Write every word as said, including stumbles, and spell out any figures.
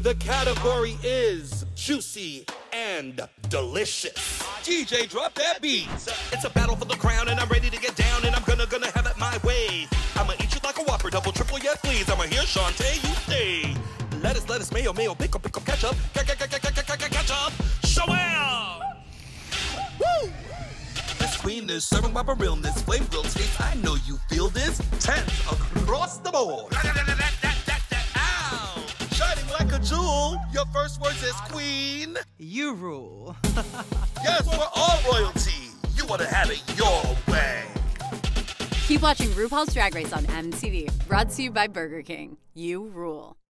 The category is juicy and delicious. D J, drop that beat. It's a battle for the crown, and I'm ready to get down, and I'm gonna gonna have it my way. I'ma eat you like a Whopper, double, triple, yes please. I'ma hear Shantae, you stay. Lettuce, lettuce, mayo, mayo, pickle, pickle, ketchup, ketchup, Shoel! Woo! This queen is serving Whopper realness, flame grilled taste. I know you feel this. Tens across the board. Ow! Shining like a jewel. Your first words is queen. You rule. Yes, we're all royalty. You want to have it your way. Keep watching RuPaul's Drag Race on M T V. Brought to you by Burger King. You rule.